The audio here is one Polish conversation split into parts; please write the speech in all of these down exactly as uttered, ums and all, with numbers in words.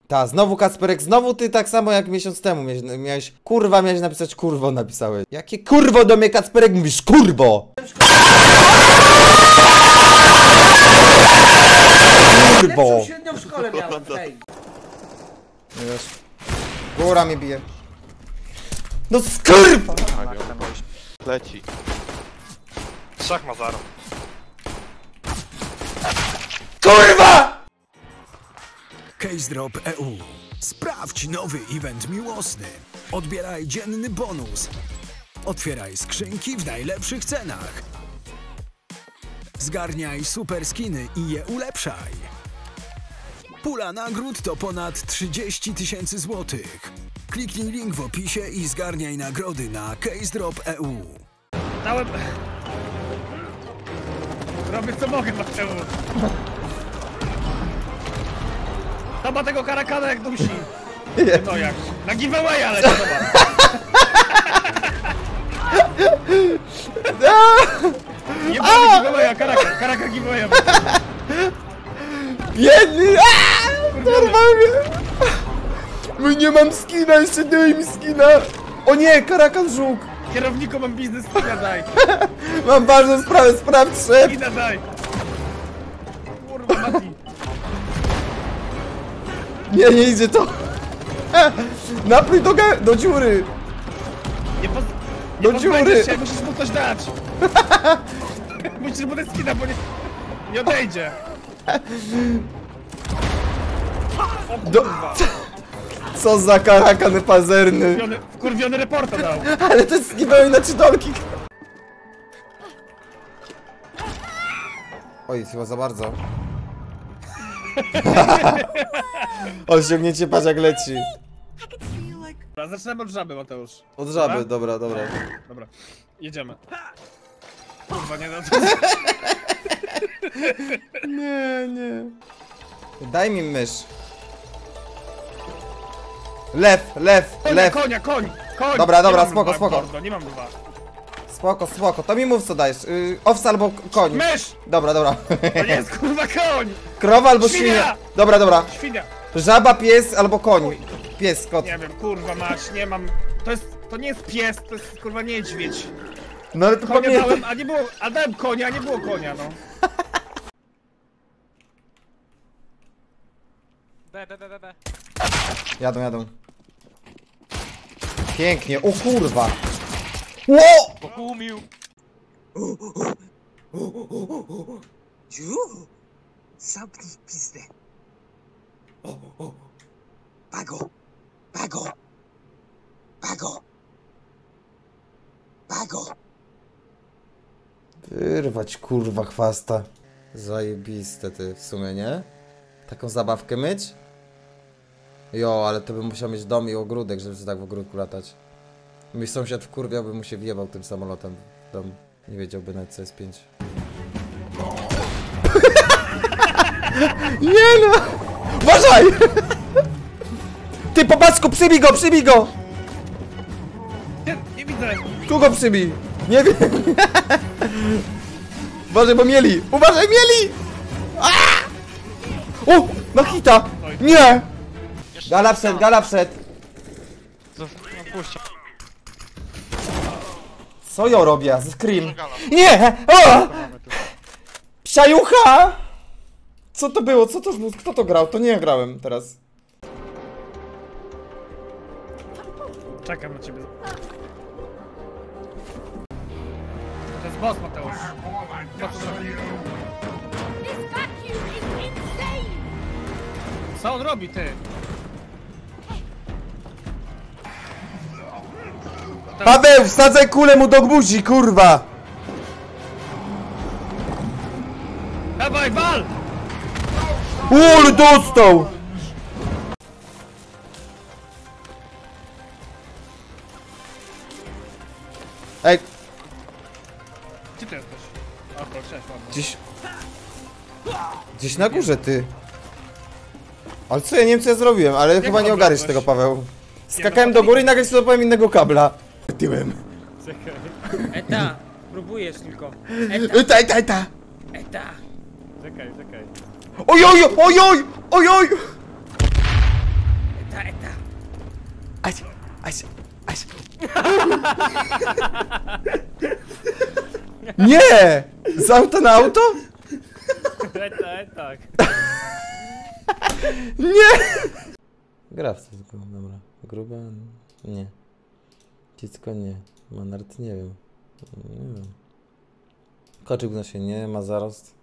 Ta, znowu Kacperek, znowu ty tak samo jak miesiąc temu miałeś, miałeś kurwa, miałeś napisać kurwo, napisałeś. Jakie kurwo do mnie Kacperek mówisz, kurwo! Kurwo! Średnio w szkole miałem, hej. Wiesz, góra mnie bije. No skurwa! Leci. Trzech ma zero. Kurwa! CaseDrop kropka e u. Sprawdź nowy event miłosny. Odbieraj dzienny bonus. Otwieraj skrzynki w najlepszych cenach. Zgarniaj super skiny i je ulepszaj. Pula nagród to ponad trzydzieści tysięcy złotych. Kliknij link w opisie i zgarniaj nagrody na CaseDrop kropka e u. Dałem... Robię co mogę, Mateusz. To ma tego karakana jak dusi. No jak? Na giveaway, ale to zobacz. Nie ma giveawaya, karaka, karaka giveawaya. Biedny! Normalnie! No nie mam skina, jeszcze daj mi skina! O nie, karakan żółk! Kierowniku, mam biznes, skina daj. Mam ważną sprawę, sprawdź szef! Skina daj. Kurwa, Mati. Nie, nie idzie to! Napój do, do dziury! Nie, poz... Do nie dziury! się, musisz mu coś dać. Musisz mu dać skina, bo nie... Nie odejdzie. O Do... kurwa. Co za karakan pazerny! Wkurwiony, wkurwiony reporta dał. Ale to jest skiwałem na czytolki! Oj, chyba za bardzo. Osiągnięcie, patrz jak leci. Dobra, zaczynamy od żaby, Mateusz. Od żaby, dobra, dobra. Dobra, jedziemy. Kurwa, nie no to... Nie, nie. Daj mi mysz. Lew, lew, Konia, lew. konia, koń, koń! Dobra, dobra, Nie mam spoko, lwa, spoko. Mordo, nie mam dwa. Spoko, spoko. To mi mów co dajesz. Yy, owca albo koń. Mysz! Dobra, dobra. To nie jest kurwa koń! Krowa albo Świnia! świnia. Dobra, dobra. Świnia! Żaba, pies albo koń. Pies, kot. Nie wiem, kurwa mać, nie mam... To jest... To nie jest pies, to jest kurwa niedźwiedź. No ale to Konia pamiętam. dałem, a nie było... A dałem konia, a nie było konia, no. B, B, B, B, B. Jadą, jadą. Pięknie, o kurwa. Ło! Umił. Dziu! Zamknij pizdę. Bago! Bago! Bago! Bago! Wyrwać kurwa chwasta. Zajebiste ty w sumie, nie? Taką zabawkę myć? Jo, ale to bym musiał mieć dom i ogródek, żeby sobie tak w ogródku latać. Mój sąsiad wkurwiał, by mu się wjebał tym samolotem w dom. Nie wiedziałby nawet co jest pięć. Nie no! Uważaj! Ty po pasku, przybij go, przybij go! Nie, nie widzę. Tu go przybij! Nie wiem! Uważaj, bo mieli! Uważaj, mieli! Aaaa! O! Na hita! Nie! Gala wszedł, gala wszedł! Puśćcie. Co ja robię? Scream! Nie! O! Psiajucha! Co to było? Co to było? Kto to grał? To nie ja grałem teraz. Czekam na ciebie. To jest boss, Mateusz. Co to zrobi? This vacuum is insane! Co on robi, ty? Paweł, wsadzaj kulę mu do buzi, kurwa! Dawaj, wal! Ul, dostał! Ej, Gdzie ty jesteś? O, to cześć, ładnie. gdzieś... Gdzieś na górze, ty. Ale co, ja nie wiem co ja zrobiłem, ale chyba nie ogarniesz tego, Paweł. Skakałem do góry i nagle sobie złapałem innego kabla. Tyłem. Eta! Próbujesz tylko. Eta, eta, eta! Eta! Czekaj, czekaj. Oj, oj, oj, oj, oj, oj! Aś, aś. Nie! Z auta na auto? Eta, eta. Nie! Gra w to tylko, dobra. Gruba? Nie. Cicko nie. Manart nie wiem. Nie wiem. Koczyk na się nie ma zarost.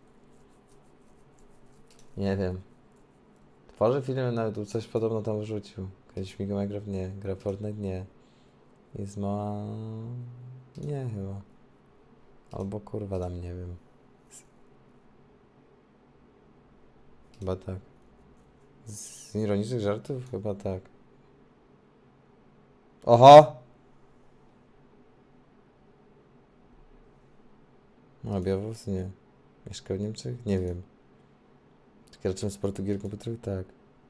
Nie wiem. Tworzy filmy, nawet coś podobno tam wrzucił. Kiedyś Migo Minecraft nie. Gra Fortnite nie. Jest ma... Nie chyba. Albo kurwa tam nie wiem. Chyba tak. Z ironicznych żartów? Chyba tak. Oho! No, białowłosy nie. Mieszka w Niemczech? Nie wiem. Graczem sportu gier komputerowych? Tak.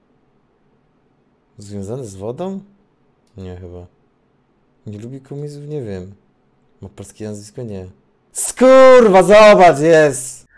Związany z wodą? Nie chyba. Nie lubi komizmów? Nie wiem. Ma polskie nazwisko? Nie. Skurwa, zobacz, jest!